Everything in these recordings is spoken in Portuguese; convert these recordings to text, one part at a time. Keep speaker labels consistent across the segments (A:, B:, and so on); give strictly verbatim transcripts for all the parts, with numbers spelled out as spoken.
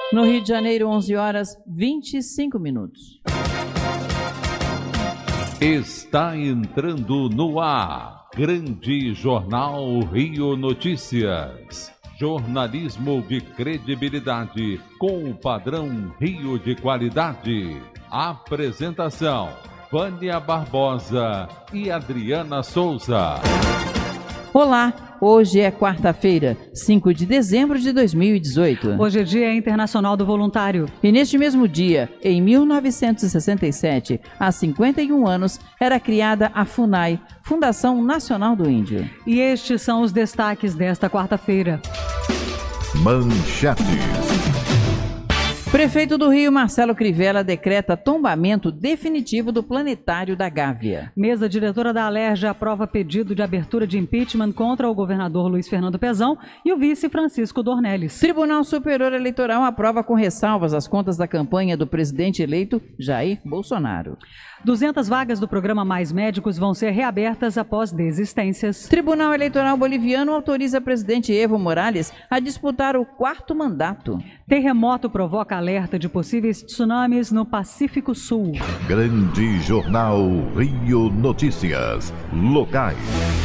A: No Rio de Janeiro, onze horas e vinte e cinco minutos.
B: Está entrando no ar, Grande Jornal Rio Notícias. Jornalismo de credibilidade com o padrão Rio de qualidade. Apresentação, Vânia Barbosa e Adriana Souza.
A: Olá, hoje é quarta-feira, cinco de dezembro de dois mil e dezoito.
C: Hoje é Dia Internacional do Voluntário.
A: E neste mesmo dia, em mil novecentos e sessenta e sete, há cinquenta e um anos, era criada a FUNAI, Fundação Nacional do Índio.
C: E estes são os destaques desta quarta-feira.
D: Manchetes.
A: Prefeito do Rio, Marcelo Crivella, decreta tombamento definitivo do planetário da Gávea.
C: Mesa diretora da Alerj aprova pedido de abertura de impeachment contra o governador Luiz Fernando Pezão e o vice Francisco Dornelles.
A: Tribunal Superior Eleitoral aprova com ressalvas as contas da campanha do presidente eleito Jair Bolsonaro.
C: duzentas vagas do programa Mais Médicos vão ser reabertas após desistências.
A: Tribunal Eleitoral Boliviano autoriza presidente Evo Morales a disputar o quarto mandato.
C: Terremoto provoca alerta de possíveis tsunamis no Pacífico Sul.
D: Grande Jornal Rio Notícias. Locais.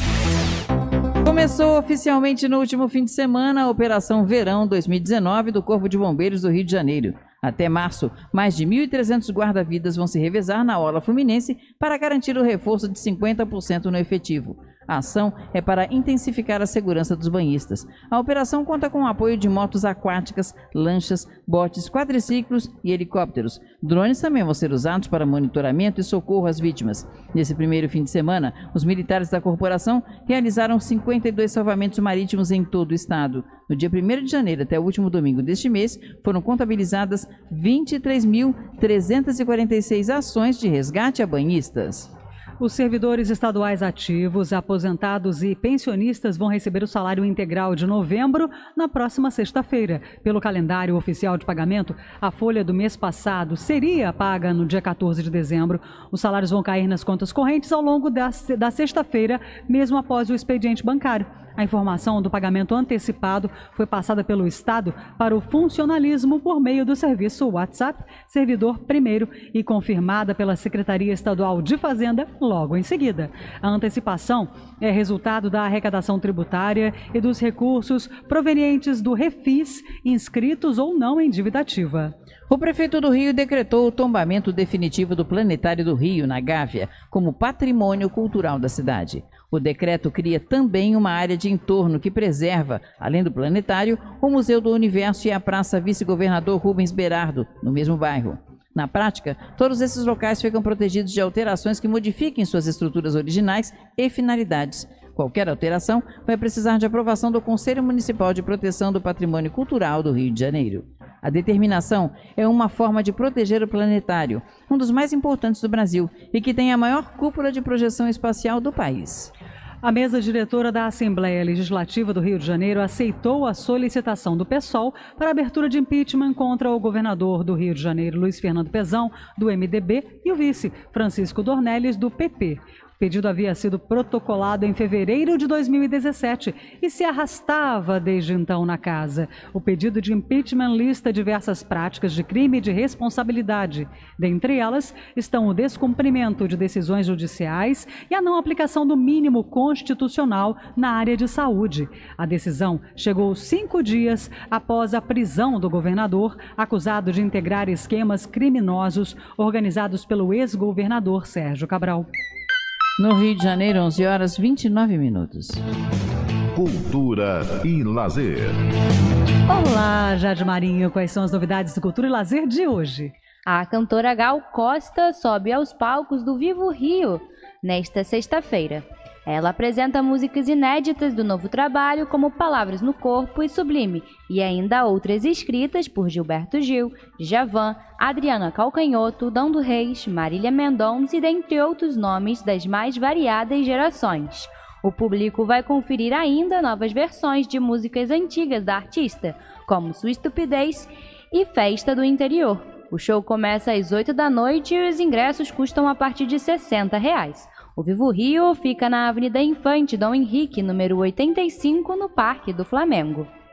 A: Começou oficialmente no último fim de semana a Operação Verão dois mil e dezenove do Corpo de Bombeiros do Rio de Janeiro. Até março, mais de mil e trezentos guarda-vidas vão se revezar na Orla Fluminense para garantir o reforço de cinquenta por cento no efetivo. A ação é para intensificar a segurança dos banhistas. A operação conta com o apoio de motos aquáticas, lanchas, botes, quadriciclos e helicópteros. Drones também vão ser usados para monitoramento e socorro às vítimas. Nesse primeiro fim de semana, os militares da corporação realizaram cinquenta e dois salvamentos marítimos em todo o estado. No dia primeiro de janeiro até o último domingo deste mês, foram contabilizadas vinte e três mil trezentas e quarenta e seis ações de resgate a banhistas.
C: Os servidores estaduais ativos, aposentados e pensionistas vão receber o salário integral de novembro na próxima sexta-feira. Pelo calendário oficial de pagamento, a folha do mês passado seria paga no dia quatorze de dezembro. Os salários vão cair nas contas correntes ao longo da, da sexta-feira, mesmo após o expediente bancário. A informação do pagamento antecipado foi passada pelo Estado para o funcionalismo por meio do serviço WhatsApp, servidor primeiro, e confirmada pela Secretaria Estadual de Fazenda logo em seguida. A antecipação é resultado da arrecadação tributária e dos recursos provenientes do Refis, inscritos ou não em dívida ativa.
A: O prefeito do Rio decretou o tombamento definitivo do Planetário do Rio, na Gávea, como patrimônio cultural da cidade. O decreto cria também uma área de entorno que preserva, além do planetário, o Museu do Universo e a Praça Vice-Governador Rubens Berardo, no mesmo bairro. Na prática, todos esses locais ficam protegidos de alterações que modifiquem suas estruturas originais e finalidades. Qualquer alteração vai precisar de aprovação do Conselho Municipal de Proteção do Patrimônio Cultural do Rio de Janeiro. A determinação é uma forma de proteger o planetário, um dos mais importantes do Brasil e que tem a maior cúpula de projeção espacial do país.
C: A mesa diretora da Assembleia Legislativa do Rio de Janeiro aceitou a solicitação do PSOL para abertura de impeachment contra o governador do Rio de Janeiro, Luiz Fernando Pezão, do M D B, e o vice, Francisco Dornelles, do P P. O pedido havia sido protocolado em fevereiro de dois mil e dezessete e se arrastava desde então na casa. O pedido de impeachment lista diversas práticas de crime e de responsabilidade. Dentre elas estão o descumprimento de decisões judiciais e a não aplicação do mínimo constitucional na área de saúde. A decisão chegou cinco dias após a prisão do governador, acusado de integrar esquemas criminosos organizados pelo ex-governador Sérgio Cabral.
A: No Rio de Janeiro, onze horas e vinte e nove minutos.
D: Cultura e lazer.
C: Olá, Jade Marinho. Quais são as novidades do Cultura e Lazer de hoje?
E: A cantora Gal Costa sobe aos palcos do Vivo Rio nesta sexta-feira. Ela apresenta músicas inéditas do novo trabalho, como Palavras no Corpo e Sublime, e ainda outras escritas por Gilberto Gil, Djavan, Adriana Calcanhoto, Dando Reis, Marília Mendonça e dentre outros nomes das mais variadas gerações. O público vai conferir ainda novas versões de músicas antigas da artista, como Sua Estupidez e Festa do Interior. O show começa às oito da noite e os ingressos custam a partir de sessenta reais. O Vivo Rio fica na Avenida Infante Dom Henrique, número oitenta e cinco, no Parque do Flamengo.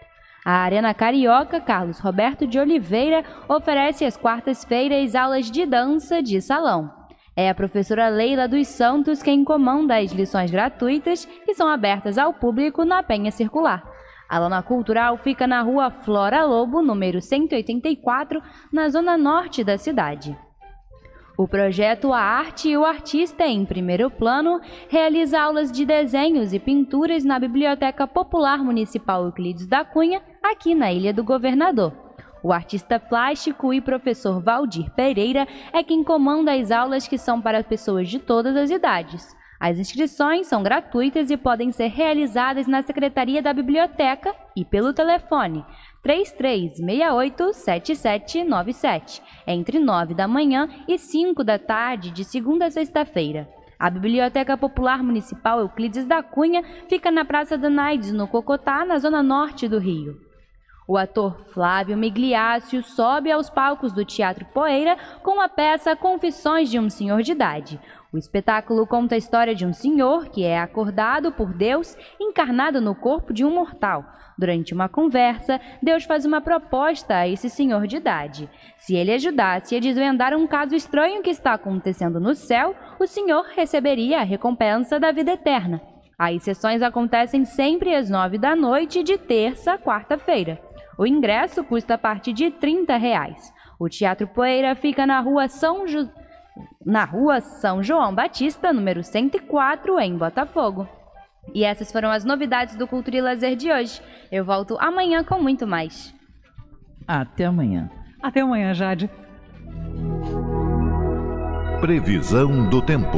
E: A Arena Carioca Carlos Roberto de Oliveira oferece às quartas-feiras aulas de dança de salão. É a professora Leila dos Santos quem comanda as lições gratuitas que são abertas ao público na Penha Circular. A lona cultural fica na rua Flora Lobo, número cento e oitenta e quatro, na zona norte da cidade. O projeto A Arte e o Artista em Primeiro Plano realiza aulas de desenhos e pinturas na Biblioteca Popular Municipal Euclides da Cunha, aqui na Ilha do Governador. O artista plástico e professor Valdir Pereira é quem comanda as aulas que são para pessoas de todas as idades. As inscrições são gratuitas e podem ser realizadas na Secretaria da Biblioteca e pelo telefone três três seis oito sete sete nove sete, entre nove da manhã e cinco da tarde, de segunda a sexta-feira. A Biblioteca Popular Municipal Euclides da Cunha fica na Praça Danaides, no Cocotá, na zona norte do Rio. O ator Flávio Migliaccio sobe aos palcos do Teatro Poeira com a peça Confissões de um Senhor de Idade. O espetáculo conta a história de um senhor que é acordado por Deus, encarnado no corpo de um mortal. Durante uma conversa, Deus faz uma proposta a esse senhor de idade. Se ele ajudasse a desvendar um caso estranho que está acontecendo no céu, o senhor receberia a recompensa da vida eterna. As sessões acontecem sempre às nove da noite, de terça a quarta-feira. O ingresso custa a partir de trinta reais. O Teatro Poeira fica na rua São, Ju... na rua São João Batista, número cento e quatro, em Botafogo. E essas foram as novidades do Cultura e Lazer de hoje. Eu volto amanhã com muito mais.
A: Até amanhã.
C: Até amanhã, Jade.
D: Previsão do tempo.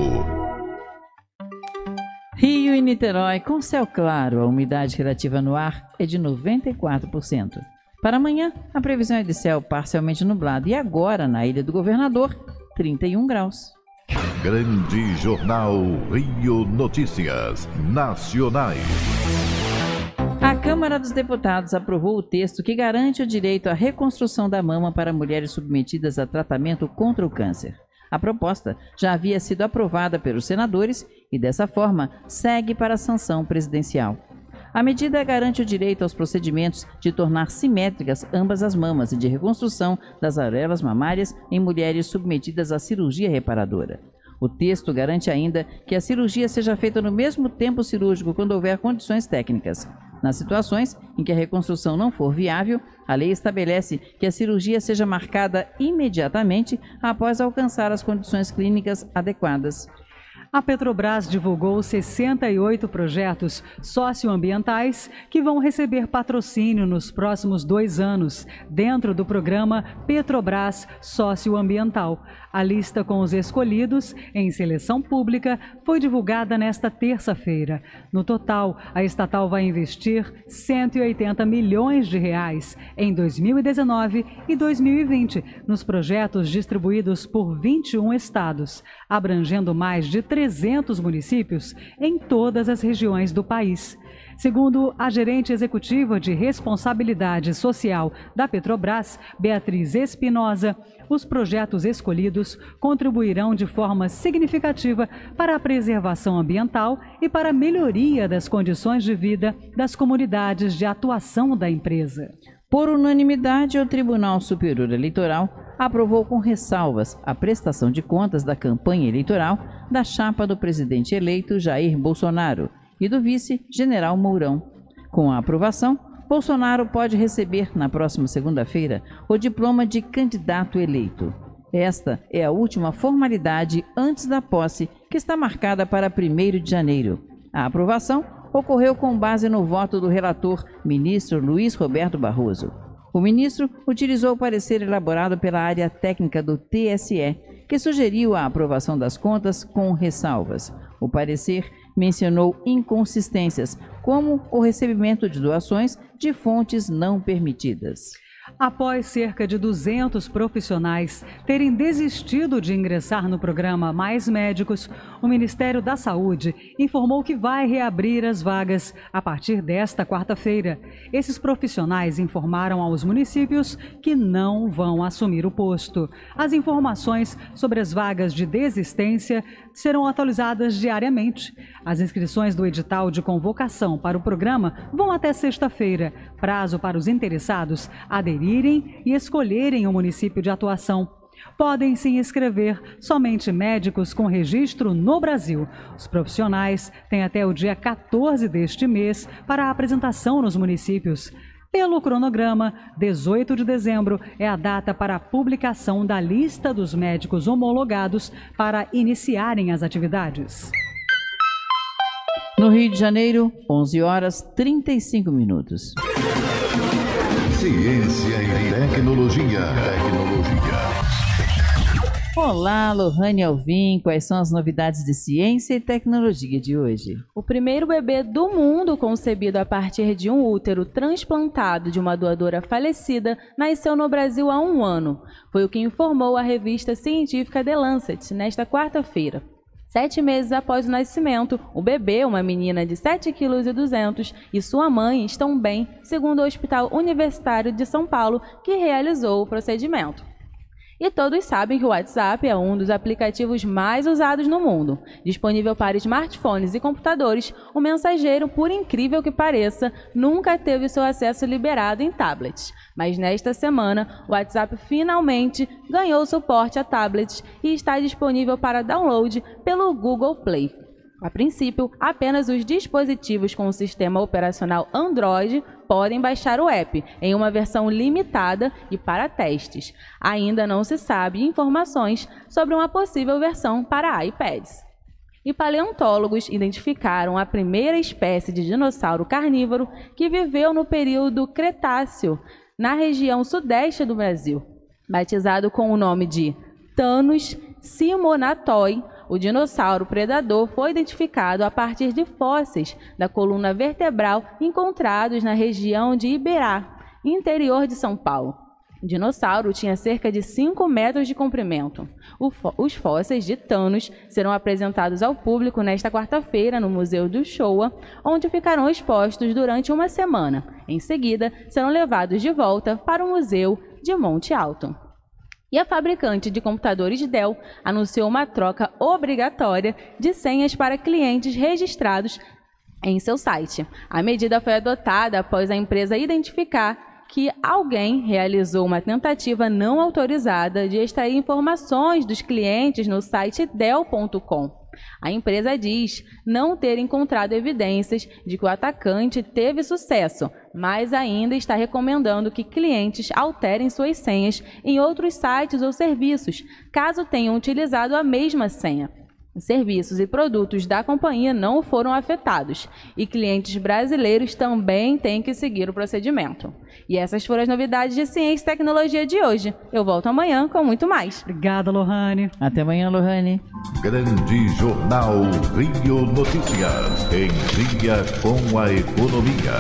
A: Rio e Niterói com céu claro, a umidade relativa no ar é de noventa e quatro por cento. Para amanhã, a previsão é de céu parcialmente nublado e agora, na Ilha do Governador, trinta e um graus.
D: Grande Jornal Rio Notícias Nacionais.
A: A Câmara dos Deputados aprovou o texto que garante o direito à reconstrução da mama para mulheres submetidas a tratamento contra o câncer. A proposta já havia sido aprovada pelos senadores e, dessa forma, segue para a sanção presidencial. A medida garante o direito aos procedimentos de tornar simétricas ambas as mamas e de reconstrução das areolas mamárias em mulheres submetidas à cirurgia reparadora. O texto garante ainda que a cirurgia seja feita no mesmo tempo cirúrgico quando houver condições técnicas. Nas situações em que a reconstrução não for viável, a lei estabelece que a cirurgia seja marcada imediatamente após alcançar as condições clínicas adequadas.
C: A Petrobras divulgou sessenta e oito projetos socioambientais que vão receber patrocínio nos próximos dois anos, dentro do programa Petrobras Socioambiental. A lista com os escolhidos em seleção pública foi divulgada nesta terça-feira. No total, a estatal vai investir cento e oitenta milhões de reais em dois mil e dezenove e dois mil e vinte nos projetos distribuídos por vinte e um estados, abrangendo mais de trezentos municípios em todas as regiões do país. Segundo a gerente executiva de responsabilidade social da Petrobras, Beatriz Espinosa, os projetos escolhidos contribuirão de forma significativa para a preservação ambiental e para a melhoria das condições de vida das comunidades de atuação da empresa.
A: Por unanimidade, o Tribunal Superior Eleitoral aprovou com ressalvas a prestação de contas da campanha eleitoral da chapa do presidente eleito Jair Bolsonaro e do vice, General Mourão. Com a aprovação, Bolsonaro pode receber, na próxima segunda-feira, o diploma de candidato eleito. Esta é a última formalidade antes da posse, que está marcada para primeiro de janeiro. A aprovação ocorreu com base no voto do relator, ministro Luiz Roberto Barroso. O ministro utilizou o parecer elaborado pela área técnica do T S E, que sugeriu a aprovação das contas com ressalvas. O parecer mencionou inconsistências, como o recebimento de doações de fontes não permitidas.
C: Após cerca de duzentos profissionais terem desistido de ingressar no programa Mais Médicos, o Ministério da Saúde informou que vai reabrir as vagas a partir desta quarta-feira. Esses profissionais informaram aos municípios que não vão assumir o posto. As informações sobre as vagas de desistência serão atualizadas diariamente. As inscrições do edital de convocação para o programa vão até sexta-feira. prazo para os interessados aderirem e escolherem o município de atuação. Podem se inscrever somente médicos com registro no Brasil. Os profissionais têm até o dia quatorze deste mês para a apresentação nos municípios. Pelo cronograma, dezoito de dezembro é a data para a publicação da lista dos médicos homologados para iniciarem as atividades.
A: No Rio de Janeiro, onze horas e trinta e cinco minutos.
D: Ciência e tecnologia. Tecnologia.
A: Olá, Lohane Alvim, quais são as novidades de ciência e tecnologia de hoje?
E: O primeiro bebê do mundo concebido a partir de um útero transplantado de uma doadora falecida nasceu no Brasil há um ano. Foi o que informou a revista científica The Lancet nesta quarta-feira. Sete meses após o nascimento, o bebê, uma menina de sete vírgula duzentos quilos, e sua mãe estão bem, segundo o Hospital Universitário de São Paulo, que realizou o procedimento. E todos sabem que o WhatsApp é um dos aplicativos mais usados no mundo. Disponível para smartphones e computadores, o mensageiro, por incrível que pareça, nunca teve seu acesso liberado em tablets. Mas nesta semana, o WhatsApp finalmente ganhou suporte a tablets e está disponível para download pelo Google Play. A princípio, apenas os dispositivos com o sistema operacional Android podem baixar o app, em uma versão limitada e para testes. Ainda não se sabe informações sobre uma possível versão para iPads. E paleontólogos identificaram a primeira espécie de dinossauro carnívoro que viveu no período Cretáceo, na região sudeste do Brasil. Batizado com o nome de Thanos simonatoi, o dinossauro predador foi identificado a partir de fósseis da coluna vertebral encontrados na região de Iberá, interior de São Paulo. O dinossauro tinha cerca de cinco metros de comprimento. Os fósseis de Thanos serão apresentados ao público nesta quarta-feira no Museu do Showa, onde ficarão expostos durante uma semana. Em seguida, serão levados de volta para o Museu de Monte Alto. E a fabricante de computadores Dell anunciou uma troca obrigatória de senhas para clientes registrados em seu site. A medida foi adotada após a empresa identificar que alguém realizou uma tentativa não autorizada de extrair informações dos clientes no site dell ponto com. A empresa diz não ter encontrado evidências de que o atacante teve sucesso, mas ainda está recomendando que clientes alterem suas senhas em outros sites ou serviços, caso tenham utilizado a mesma senha. Os serviços e produtos da companhia não foram afetados e clientes brasileiros também têm que seguir o procedimento. E essas foram as novidades de ciência e tecnologia de hoje. Eu volto amanhã com muito mais.
C: Obrigada, Lohane.
A: Até amanhã, Lohane.
D: Grande Jornal Rio Notícias. Em dia com a economia.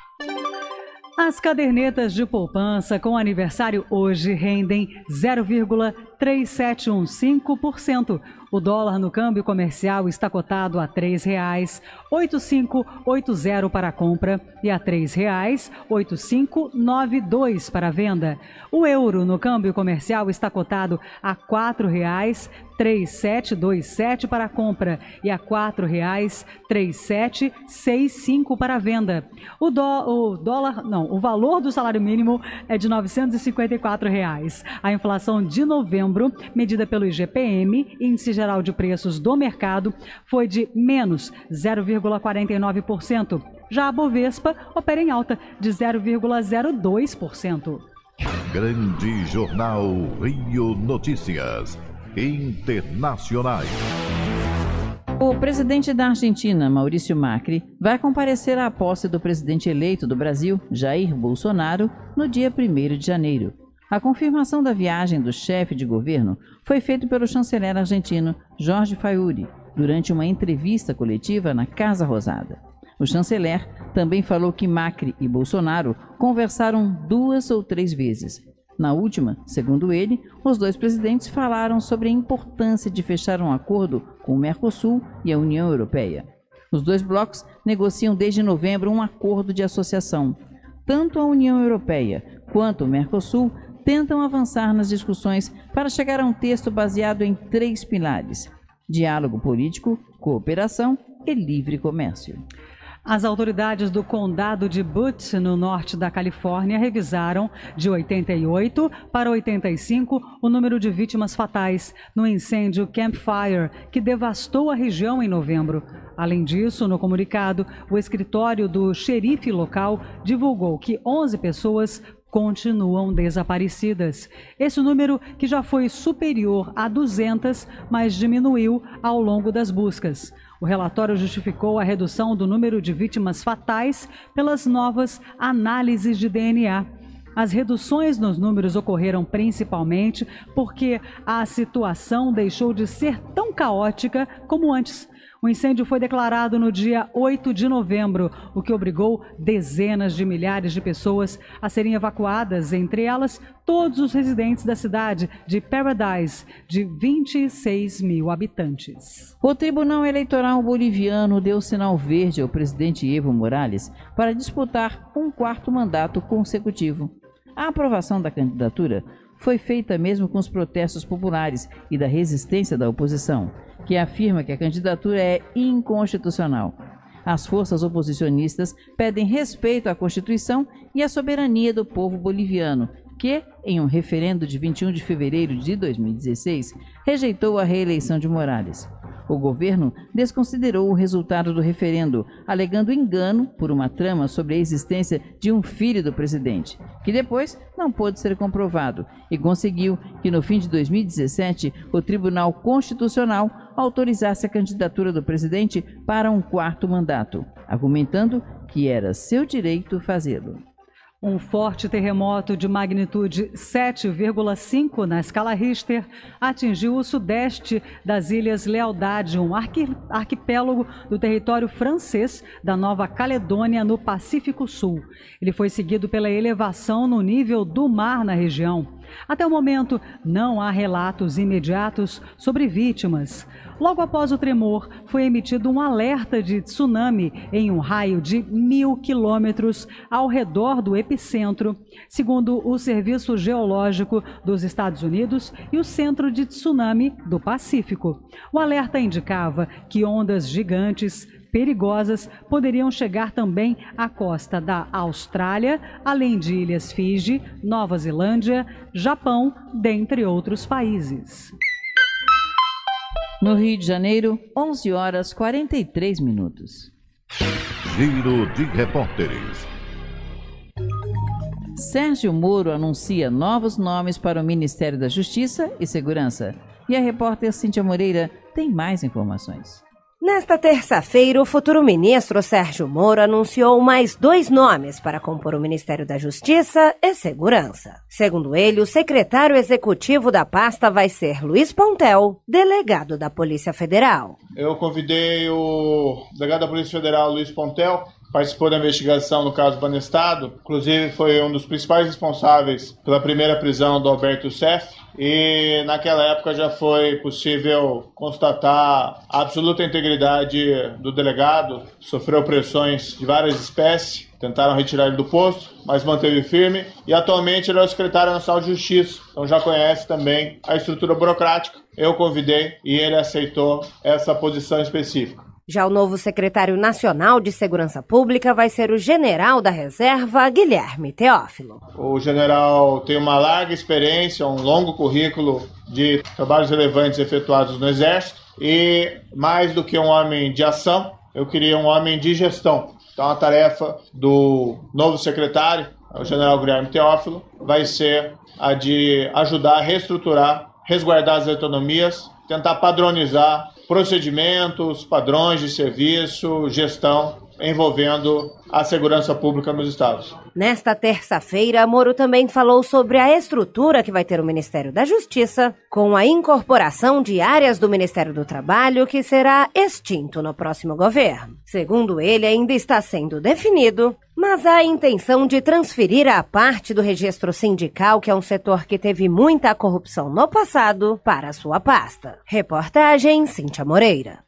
C: As cadernetas de poupança com aniversário hoje rendem zero vírgula três sete um cinco por cento. O dólar no câmbio comercial está cotado a três reais oito cinco oito zero para a compra e a três reais oito cinco nove dois para a venda. O euro no câmbio comercial está cotado a quatro reais três sete dois sete para a compra e a quatro reais três sete seis cinco para a venda. O, dó, o dólar, não, o valor do salário mínimo é de novecentos e cinquenta e quatro reais. A inflação de novembro, medida pelo I G P M, Índice Geral de Preços do Mercado, foi de menos zero vírgula quarenta e nove por cento. Já a Bovespa opera em alta de zero vírgula zero dois por cento.
D: Grande Jornal Rio Notícias. Internacionais.
A: O presidente da Argentina, Maurício Macri, vai comparecer à posse do presidente eleito do Brasil, Jair Bolsonaro, no dia primeiro de janeiro. A confirmação da viagem do chefe de governo foi feita pelo chanceler argentino Jorge Fayuri, durante uma entrevista coletiva na Casa Rosada. O chanceler também falou que Macri e Bolsonaro conversaram duas ou três vezes. Na última, segundo ele, os dois presidentes falaram sobre a importância de fechar um acordo com o Mercosul e a União Europeia. Os dois blocos negociam desde novembro um acordo de associação. Tanto a União Europeia quanto o Mercosul tentam avançar nas discussões para chegar a um texto baseado em três pilares: diálogo político, cooperação e livre comércio.
C: As autoridades do condado de Butte, no norte da Califórnia, revisaram de oitenta e oito para oitenta e cinco o número de vítimas fatais no incêndio Camp Fire, que devastou a região em novembro. Além disso, no comunicado, o escritório do xerife local divulgou que onze pessoas continuam desaparecidas. Esse número, que já foi superior a duzentas, mas diminuiu ao longo das buscas. O relatório justificou a redução do número de vítimas fatais pelas novas análises de D N A. As reduções nos números ocorreram principalmente porque a situação deixou de ser tão caótica como antes. O incêndio foi declarado no dia oito de novembro, o que obrigou dezenas de milhares de pessoas a serem evacuadas, entre elas todos os residentes da cidade de Paradise, de vinte e seis mil habitantes.
A: O Tribunal Eleitoral Boliviano deu sinal verde ao presidente Evo Morales para disputar um quarto mandato consecutivo. A aprovação da candidatura foi feita mesmo com os protestos populares e da resistência da oposição, que afirma que a candidatura é inconstitucional. As forças oposicionistas pedem respeito à Constituição e à soberania do povo boliviano, que, em um referendo de vinte e um de fevereiro de dois mil e dezesseis, rejeitou a reeleição de Morales. O governo desconsiderou o resultado do referendo, alegando engano por uma trama sobre a existência de um filho do presidente, que depois não pôde ser comprovado, e conseguiu que no fim de dois mil e dezessete o Tribunal Constitucional autorizasse a candidatura do presidente para um quarto mandato, argumentando que era seu direito fazê-lo.
C: Um forte terremoto de magnitude sete vírgula cinco na escala Richter atingiu o sudeste das Ilhas Lealdade, um arqui arquipélago do território francês da Nova Caledônia, no Pacífico Sul. Ele foi seguido pela elevação no nível do mar na região. Até o momento, não há relatos imediatos sobre vítimas. Logo após o tremor, foi emitido um alerta de tsunami em um raio de mil quilômetros ao redor do epicentro, segundo o Serviço Geológico dos Estados Unidos e o Centro de Tsunami do Pacífico. O alerta indicava que ondas gigantes perigosas poderiam chegar também à costa da Austrália, além de ilhas Fiji, Nova Zelândia, Japão, dentre outros países.
A: No Rio de Janeiro, onze horas e quarenta e três minutos.
D: Giro de repórteres.
A: Sérgio Moro anuncia novos nomes para o Ministério da Justiça e Segurança. E a repórter Cíntia Moreira tem mais informações.
F: Nesta terça-feira, o futuro ministro Sérgio Moro anunciou mais dois nomes para compor o Ministério da Justiça e Segurança. Segundo ele, o secretário executivo da pasta vai ser Luiz Pontel, delegado da Polícia Federal.
G: Eu convidei o delegado da Polícia Federal, Luiz Pontel, participou da investigação no caso Banestado, inclusive foi um dos principais responsáveis pela primeira prisão do Alberto Seff, e naquela época já foi possível constatar a absoluta integridade do delegado, sofreu pressões de várias espécies, tentaram retirar ele do posto, mas manteve firme, e atualmente ele é o secretário nacional de Justiça, então já conhece também a estrutura burocrática. Eu convidei e ele aceitou essa posição específica.
F: Já o novo secretário nacional de Segurança Pública vai ser o general da reserva, Guilherme Teófilo.
G: O general tem uma larga experiência, um longo currículo de trabalhos relevantes efetuados no Exército e, mais do que um homem de ação, eu queria um homem de gestão. Então a tarefa do novo secretário, o general Guilherme Teófilo, vai ser a de ajudar a reestruturar, resguardar as autonomias, tentar padronizar procedimentos, padrões de serviço, gestão envolvendo a segurança pública nos estados.
F: Nesta terça-feira, Moro também falou sobre a estrutura que vai ter o Ministério da Justiça, com a incorporação de áreas do Ministério do Trabalho que será extinto no próximo governo. Segundo ele, ainda está sendo definido, mas há a intenção de transferir a parte do registro sindical, que é um setor que teve muita corrupção no passado, para a sua pasta. Reportagem Cíntia Moreira.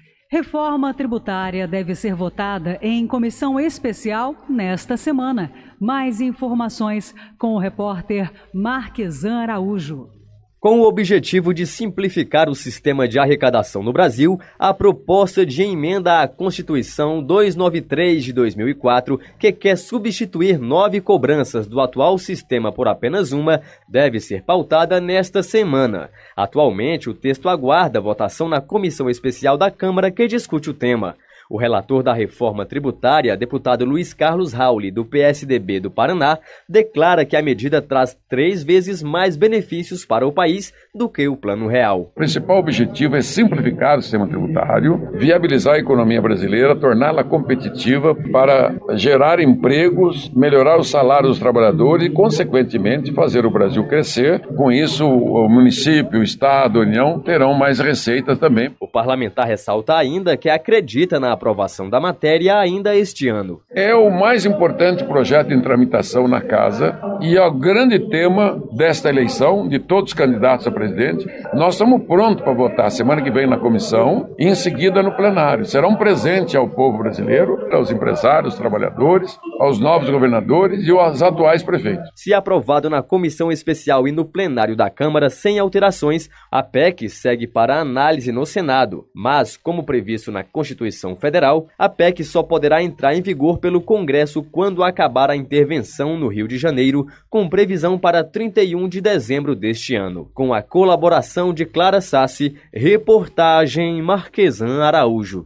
C: Reforma tributária deve ser votada em comissão especial nesta semana. Mais informações com o repórter Marquesan Araújo.
H: Com o objetivo de simplificar o sistema de arrecadação no Brasil, a proposta de emenda à Constituição duzentos e noventa e três de dois mil e quatro, que quer substituir nove cobranças do atual sistema por apenas uma, deve ser pautada nesta semana. Atualmente, o texto aguarda votação na Comissão Especial da Câmara que discute o tema. O relator da reforma tributária, deputado Luiz Carlos Rauli, do P S D B do Paraná, declara que a medida traz três vezes mais benefícios para o país do que o Plano Real.
I: O principal objetivo é simplificar o sistema tributário, viabilizar a economia brasileira, torná-la competitiva para gerar empregos, melhorar o salário dos trabalhadores e, consequentemente, fazer o Brasil crescer. Com isso, o município, o Estado, a União terão mais receitas também.
H: O parlamentar ressalta ainda que acredita na aprovação da matéria ainda este ano.
I: É o mais importante projeto em tramitação na Casa e é o grande tema desta eleição, de todos os candidatos a presidente. Nós estamos prontos para votar semana que vem na comissão e em seguida no plenário. Será um presente ao povo brasileiro, aos empresários, aos trabalhadores, aos novos governadores e aos atuais prefeitos.
H: Se aprovado na comissão especial e no plenário da Câmara sem alterações, a P E C segue para análise no Senado, mas, como previsto na Constituição Federal, a P E C só poderá entrar em vigor pelo Congresso quando acabar a intervenção no Rio de Janeiro, com previsão para trinta e um de dezembro deste ano. Com a colaboração de Clara Sassi, reportagem Marquesan Araújo.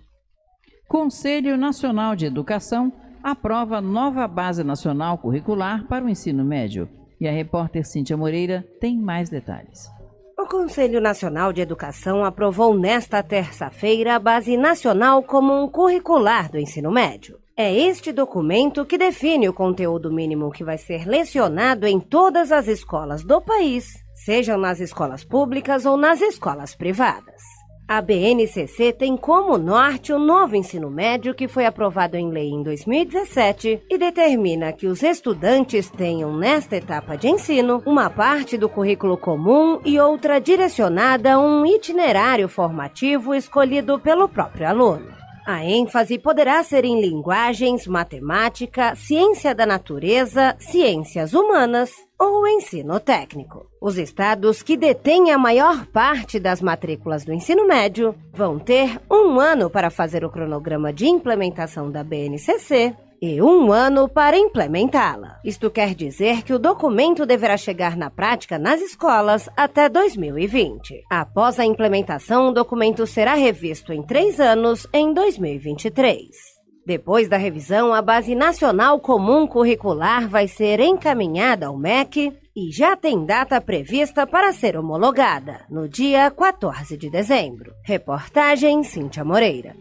A: Conselho Nacional de Educação aprova nova base nacional curricular para o ensino médio. E a repórter Cíntia Moreira tem mais detalhes.
F: O Conselho Nacional de Educação aprovou nesta terça-feira a Base Nacional Comum Curricular do Ensino Médio. É este documento que define o conteúdo mínimo que vai ser lecionado em todas as escolas do país, sejam nas escolas públicas ou nas escolas privadas. A B N C C tem como norte o novo ensino médio que foi aprovado em lei em dois mil e dezessete e determina que os estudantes tenham nesta etapa de ensino uma parte do currículo comum e outra direcionada a um itinerário formativo escolhido pelo próprio aluno. A ênfase poderá ser em linguagens, matemática, ciência da natureza, ciências humanas ou ensino técnico. Os estados que detêm a maior parte das matrículas do ensino médio vão ter um ano para fazer o cronograma de implementação da B N C C e um ano para implementá-la. Isto quer dizer que o documento deverá chegar na prática nas escolas até dois mil e vinte. Após a implementação, o documento será revisto em três anos em dois mil e vinte e três. Depois da revisão, a Base Nacional Comum Curricular vai ser encaminhada ao M E C e já tem data prevista para ser homologada, no dia quatorze de dezembro. Reportagem Cíntia Moreira.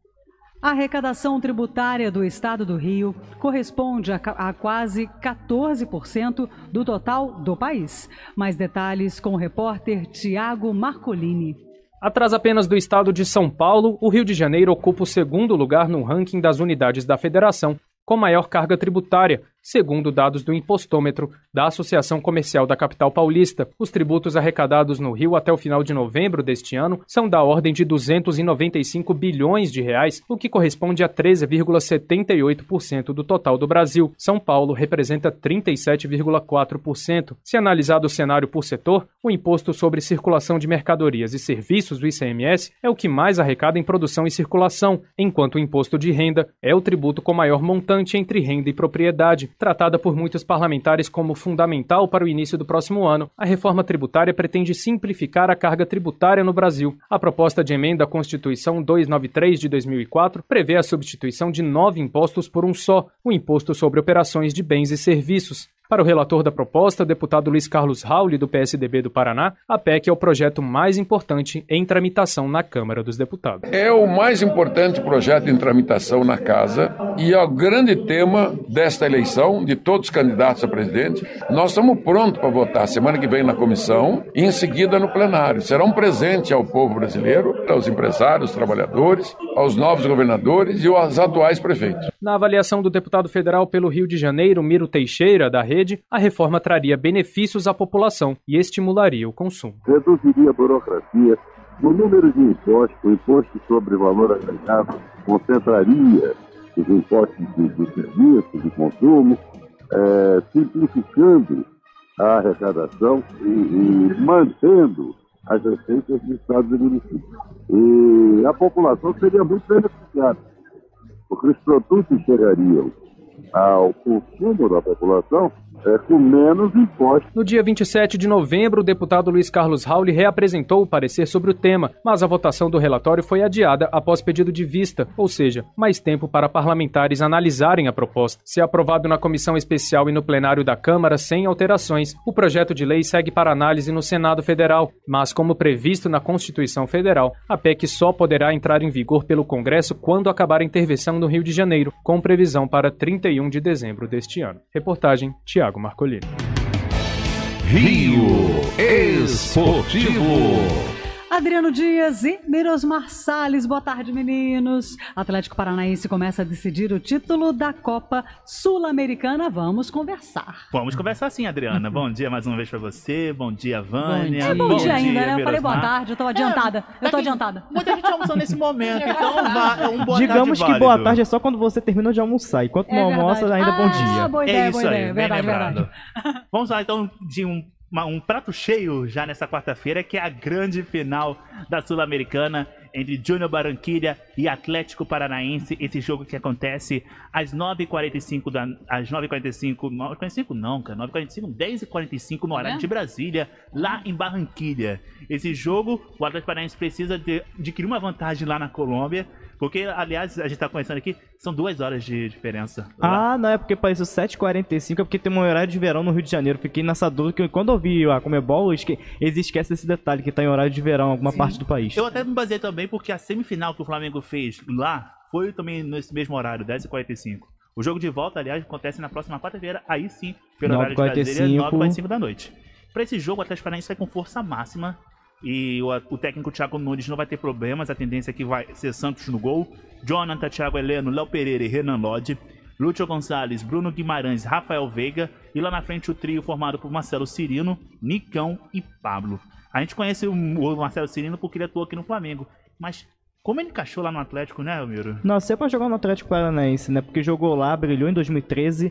C: A arrecadação tributária do Estado do Rio corresponde a, a quase quatorze por cento do total do país. Mais detalhes com o repórter Tiago Marcolini.
J: Atrás apenas do estado de São Paulo, o Rio de Janeiro ocupa o segundo lugar no ranking das unidades da federação, com maior carga tributária, segundo dados do Impostômetro da Associação Comercial da Capital Paulista. Os tributos arrecadados no Rio até o final de novembro deste ano são da ordem de duzentos e noventa e cinco bilhões de reais, o que corresponde a treze vírgula setenta e oito por cento do total do Brasil. São Paulo representa trinta e sete vírgula quatro por cento. Se analisado o cenário por setor, o Imposto sobre Circulação de Mercadorias e Serviços, do I C M S, é o que mais arrecada em produção e circulação, enquanto o Imposto de Renda é o tributo com maior montante entre renda e propriedade. Tratada por muitos parlamentares como fundamental para o início do próximo ano, a reforma tributária pretende simplificar a carga tributária no Brasil. A proposta de emenda à Constituição duzentos e noventa e três de dois mil e quatro prevê a substituição de nove impostos por um só, o Imposto sobre Operações de Bens e Serviços. Para o relator da proposta, deputado Luiz Carlos Rauli, do P S D B do Paraná, a P E C é o projeto mais importante em tramitação na Câmara dos Deputados.
I: É o mais importante projeto em tramitação na Casa e é o grande tema desta eleição, de todos os candidatos a presidente. Nós estamos prontos para votar semana que vem na comissão e em seguida no plenário. Será um presente ao povo brasileiro, aos empresários, aos trabalhadores, aos novos governadores e aos atuais prefeitos.
J: Na avaliação do deputado federal pelo Rio de Janeiro, Miro Teixeira, da Rede, a reforma traria benefícios à população e estimularia o consumo.
K: Reduziria a burocracia, o número de impostos, o imposto sobre valor agregado concentraria os impostos de, de serviços, de consumo, é, simplificando a arrecadação e, e mantendo as receitas dos estados e municípios. E a população seria muito beneficiada, porque os produtos chegariam ao consumo da população é, com menos impostos.
J: No dia vinte e sete de novembro, o deputado Luiz Carlos Rauli reapresentou o parecer sobre o tema, mas a votação do relatório foi adiada após pedido de vista, ou seja, mais tempo para parlamentares analisarem a proposta. Se aprovado na comissão especial e no plenário da Câmara sem alterações, o projeto de lei segue para análise no Senado Federal, mas como previsto na Constituição Federal, a P E C só poderá entrar em vigor pelo Congresso quando acabar a intervenção no Rio de Janeiro, com previsão para trinta e um de dezembro deste ano. Reportagem Tiago Marcolini.
B: Rio Esportivo.
C: Adriano Dias e Mirosmar Salles, boa tarde, meninos. Atlético Paranaense começa a decidir o título da Copa Sul-Americana. Vamos conversar.
L: Vamos conversar sim, Adriana. Bom dia mais uma vez pra você. Bom dia, Vânia.
C: É bom,
L: bom
C: dia ainda,
L: dia,
C: né? Eu falei boa tarde, eu tô adiantada. É, eu tô adiantada.
L: Muita gente almoçando nesse momento, então vá, é um boa
M: Digamos
L: tarde
M: que boa tarde é só quando você termina de almoçar. Enquanto não
C: É
M: almoça, ainda
C: ah,
M: bom dia.
C: Boa ideia,
L: é isso
C: boa
L: aí,
C: ideia.
L: bem
C: Verdade,
L: lembrado.
C: verdade.
L: Vamos lá então de um Uma, um prato cheio já nessa quarta-feira, que é a grande final da Sul-Americana entre Júnior Barranquilla e Atlético Paranaense. Esse jogo que acontece às nove e quarenta e cinco da às nove e quarenta e cinco, nove e quarenta e cinco não, cara, nove e quarenta e cinco, dez e quarenta e cinco no horário
C: É?
L: de Brasília, lá em Barranquilla. Esse jogo, o Atlético Paranaense precisa de adquirir uma vantagem lá na Colômbia, porque, aliás, a gente tá conversando aqui, são duas horas de diferença. Lá.
M: Ah, não é porque pareceu sete e quarenta e cinco, é porque tem um horário de verão no Rio de Janeiro. Fiquei nessa dúvida, que quando eu vi a Comebol, esque... eles esquecem esse detalhe, que tá em horário de verão em alguma
L: Sim.
M: parte do país.
L: Eu até me baseei também porque a semifinal que o Flamengo fez lá foi também nesse mesmo horário, dez e quarenta e cinco. O jogo de volta, aliás, acontece na próxima quarta-feira, aí sim, pelo horário de Brasília, nove e quarenta e cinco da noite. Para esse jogo, o Atlético Paranaense vai com força máxima e o, o técnico Thiago Nunes não vai ter problemas. A tendência é que vai ser Santos no gol, Jonathan, Thiago Heleno, Léo Pereira e Renan Lodge, Lúcio Gonçalves, Bruno Guimarães, Rafael Veiga e lá na frente o trio formado por Marcelo Cirino, Nicão e Pablo. A gente conhece o, o Marcelo Cirino porque ele atuou aqui no Flamengo, mas como ele encaixou lá no Atlético, né, Almiro?
M: Não, você é pra jogar no Atlético Paranaense, né? Porque jogou lá, brilhou em dois mil e treze,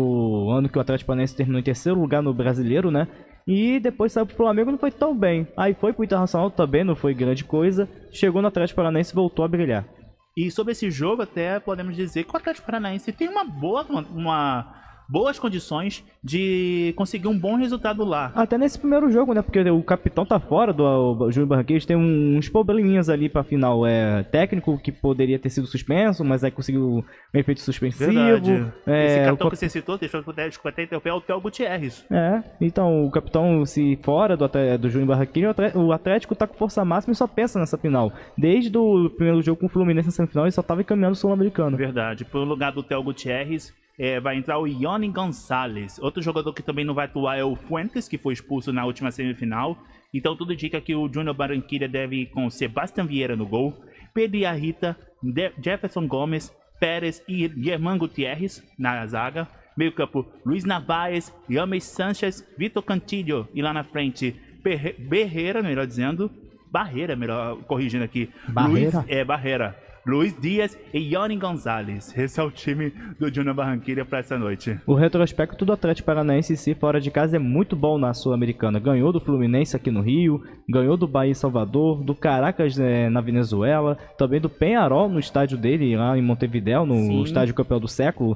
M: no ano que o Atlético Paranaense terminou em terceiro lugar no Brasileiro, né? E depois saiu pro Flamengo, não foi tão bem. Aí foi pro Internacional também, não foi grande coisa. Chegou no Atlético Paranaense e voltou a brilhar.
L: E sobre esse jogo, até podemos dizer que o Atlético Paranaense tem uma boa, uma, boas condições de conseguir um bom resultado lá.
M: Até nesse primeiro jogo, né? Porque o capitão tá fora do o Júnior Barranquilla, tem uns probleminhas ali pra final. É técnico que poderia ter sido suspenso, mas aí conseguiu um efeito suspensivo.
L: Verdade.
M: É,
L: Esse capitão
M: o...
L: que você citou, deixa eu até interromper, é o Theo Gutierrez.
M: É, então o capitão se fora do, do Júnior Barranquilla, o Atlético tá com força máxima e só pensa nessa final. Desde o primeiro jogo com o Fluminense na semifinal, ele só tava encaminhando o Sul-Americano.
L: Verdade. Pelo lugar do Theo Gutierrez, é, vai entrar o Ione Gonçalves. Outro jogador que também não vai atuar é o Fuentes, que foi expulso na última semifinal. Então tudo indica que o Júnior Barranquilla deve ir com Sebastián Vieira no gol, Pedro Rita, Jefferson Gomes, Pérez e Germán Gutierrez na zaga. Meio campo, Luiz Narvaez, James Sanchez, Vitor Cantillo. E lá na frente, Berre Berreira, melhor dizendo, Barreira, melhor corrigindo aqui.
M: Barreira?
L: Luiz, é, Barreira. Luiz Dias e Ione Gonçalves. Esse é o time do Júnior Barranquilla para essa noite.
M: O retrospecto do Atlético Paranaense em si, fora de casa, é muito bom na Sul-Americana. Ganhou do Fluminense aqui no Rio, ganhou do Bahia em Salvador, do Caracas é, na Venezuela, também do Peñarol no estádio dele, lá em Montevidéu, no Sim. estádio campeão do século.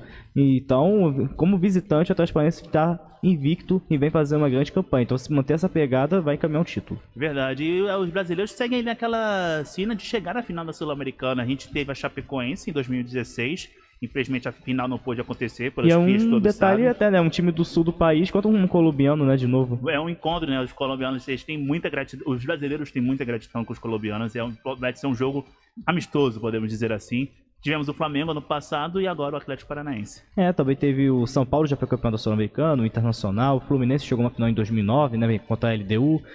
M: Então, como visitante, o Atlético Paranaense está invicto e vem fazer uma grande campanha. Então, se manter essa pegada, vai encaminhar um título.
L: Verdade. E os brasileiros seguem ali naquela cena de chegar na final da Sul-Americana. A gente teve a Chapecoense em dois mil e dezesseis. Infelizmente, a final não pôde acontecer pelas
M: e é um
L: fias todos
M: detalhe
L: sabem.
M: até, né? Um time do sul do país contra um colombiano, né? De novo.
L: É um encontro, né? Os colombianos, eles têm muita gratidão. Os brasileiros têm muita gratidão com os colombianos. É um, vai ser um jogo amistoso, podemos dizer assim. Tivemos o Flamengo ano passado e agora o Atlético Paranaense.
M: É, também teve o São Paulo, já foi campeão da Sul-Americana, o Internacional, o Fluminense chegou uma final em dois mil e nove, né, contra a L D U.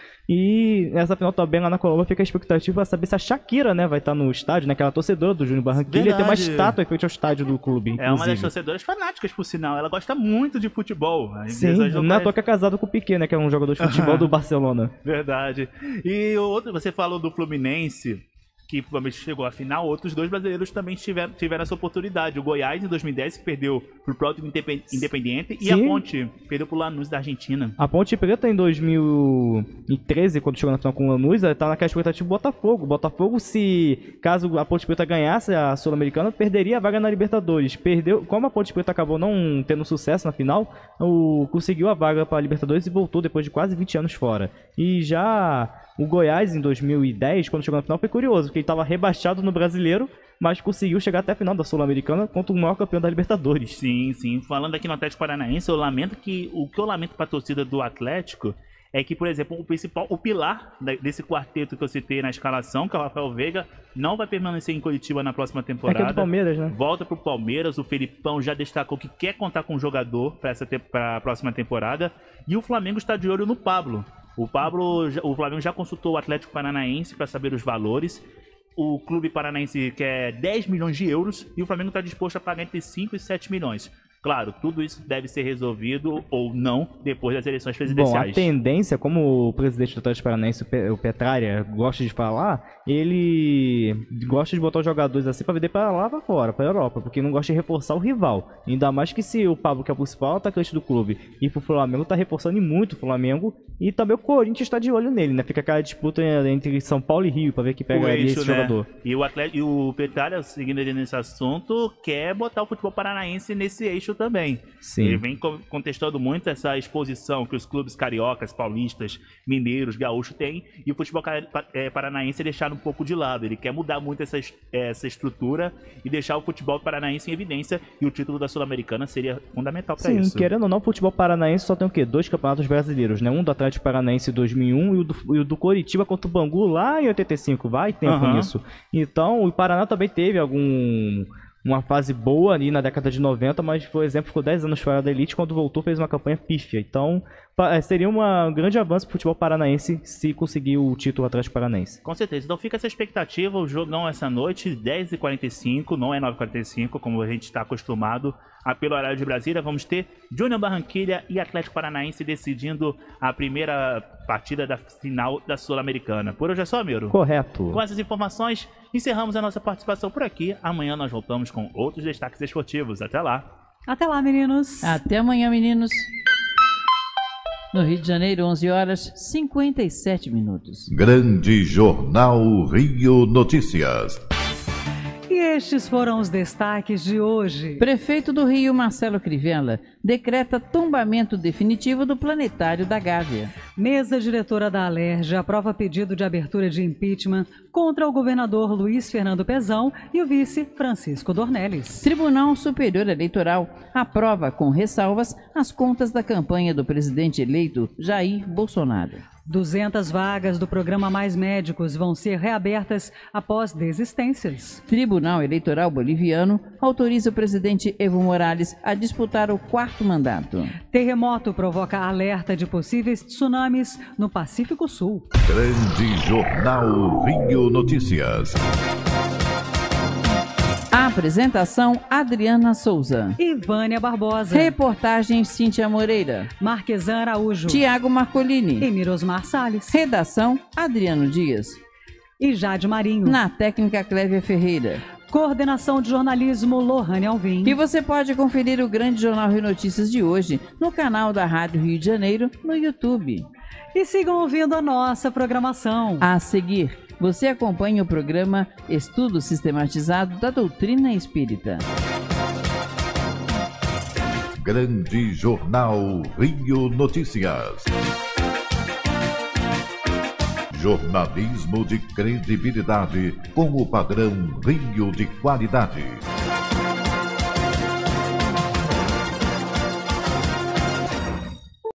M: E essa final também lá na Colômbia fica a expectativa para saber se a Shakira, né, vai estar no estádio, né, aquela torcedora do Júnior Barranquilla, tem uma estátua em frente ao estádio do clube, inclusive.
L: É uma das torcedoras fanáticas, por sinal, ela gosta muito de futebol.
M: Sim, não é à toa que é casado com o Piqué, né, que é um jogador de futebol do Barcelona.
L: Verdade. E o outro, você falou do Fluminense. que provavelmente chegou à final, outros dois brasileiros também tiveram, tiveram essa oportunidade. O Goiás, em dois mil e dez, que perdeu pro próprio Independiente, e
M: Sim.
L: a Ponte perdeu pro Lanús da Argentina.
M: A Ponte Preta, em dois mil e treze, quando chegou na final com o Lanús, ela tá naquela expectativa do Botafogo. Botafogo, se caso a Ponte Preta ganhasse a Sul-Americana, perderia a vaga na Libertadores. Perdeu, como a Ponte Preta acabou não tendo sucesso na final, o, conseguiu a vaga para a Libertadores e voltou depois de quase vinte anos fora. E já o Goiás, em dois mil e dez, quando chegou na final, foi curioso, porque ele estava rebaixado no Brasileiro, mas conseguiu chegar até a final da Sul-Americana contra o maior campeão da Libertadores.
L: Sim, sim. Falando aqui no Atlético Paranaense, eu lamento que o que eu lamento para a torcida do Atlético é que, por exemplo, o principal, o pilar desse quarteto que eu citei na escalação, que é o Rafael Veiga, não vai permanecer em Curitiba na próxima temporada.
M: É que é do Palmeiras, né?
L: Volta pro Palmeiras. O Felipão já destacou que quer contar com o jogador para essa para a próxima temporada. E o Flamengo está de olho no Pablo. O Pablo, o Flamengo já consultou o Atlético Paranaense para saber os valores. O clube paranaense quer dez milhões de euros e o Flamengo está disposto a pagar entre cinco e sete milhões. Claro, tudo isso deve ser resolvido ou não depois das eleições presidenciais.
M: Bom, a tendência, como o presidente do Atlético Paranaense, o Petralha, gosta de falar, ele gosta de botar os jogadores assim para vender para lá para fora, para a Europa, porque não gosta de reforçar o rival. Ainda mais que se o Pablo, que é o principal atacante do clube, ir pro Flamengo, tá reforçando muito o Flamengo, e também o Corinthians está de olho nele, né? Fica aquela disputa entre São Paulo e Rio para ver quem pega ali esse né? jogador.
L: E o, atleta, e o Petralha, seguindo ele nesse assunto, quer botar o futebol paranaense nesse eixo também.
M: Sim.
L: Ele vem contestando muito essa exposição que os clubes cariocas, paulistas, mineiros, gaúchos têm, e o futebol paranaense deixar um pouco de lado. Ele quer mudar muito essa, essa estrutura e deixar o futebol paranaense em evidência, e o título da Sul-Americana seria fundamental para isso.
M: Sim, querendo ou não, o futebol paranaense só tem o quê? Dois campeonatos brasileiros, né? Um do Atlético Paranaense em dois mil e um e o do, e o do Coritiba contra o Bangu lá em oitenta e cinco. Vai tempo
L: Uhum.
M: nisso. Então, o Paraná também teve algum... uma fase boa ali na década de noventa, mas, por exemplo, ficou dez anos fora da elite, quando voltou fez uma campanha pífia. Então, seria uma, um grande avanço para o futebol paranaense se conseguir o título Atlético Paranaense.
L: Com certeza. Então fica essa expectativa, o jogão essa noite, dez e quarenta e cinco, não é nove e quarenta e cinco, como a gente está acostumado. Pelo horário de Brasília, vamos ter Júnior Barranquilla e Atlético Paranaense decidindo a primeira partida da final da Sul-Americana. Por hoje é só, Miro?
M: Correto.
L: Com essas informações, encerramos a nossa participação por aqui. Amanhã nós voltamos com outros destaques esportivos. Até lá.
C: Até lá, meninos.
A: Até amanhã, meninos. No Rio de Janeiro, onze horas e cinquenta e sete minutos.
D: Grande Jornal Rio Notícias.
C: E estes foram os destaques de hoje.
A: Prefeito do Rio, Marcelo Crivella, decreta tombamento definitivo do planetário da Gávea.
C: Mesa diretora da Alerj aprova pedido de abertura de impeachment contra o governador Luiz Fernando Pezão e o vice Francisco Dornelles.
A: Tribunal Superior Eleitoral aprova com ressalvas as contas da campanha do presidente eleito Jair Bolsonaro.
C: duzentas vagas do programa Mais Médicos vão ser reabertas após desistências.
A: Tribunal Eleitoral Boliviano autoriza o presidente Evo Morales a disputar o quarto mandato.
C: Terremoto provoca alerta de possíveis tsunamis no Pacífico Sul.
D: Grande Jornal Rio Notícias.
A: Apresentação Adriana Souza.
C: E Vânia Barbosa.
A: Reportagem Cíntia Moreira.
C: Marquesan Araújo.
A: Tiago Marcolini.
C: E Mirosmar Salles.
A: Redação Adriano Dias.
C: E Jade Marinho.
A: Na técnica Clévia Ferreira.
C: Coordenação de jornalismo Lohane Alvim.
A: E você pode conferir o Grande Jornal Rio Notícias de hoje no canal da Rádio Rio de Janeiro no YouTube.
C: E sigam ouvindo a nossa programação.
A: A seguir, você acompanha o programa Estudo Sistematizado da Doutrina Espírita.
D: Grande Jornal Rio Notícias. Jornalismo de credibilidade com o padrão Rio de qualidade.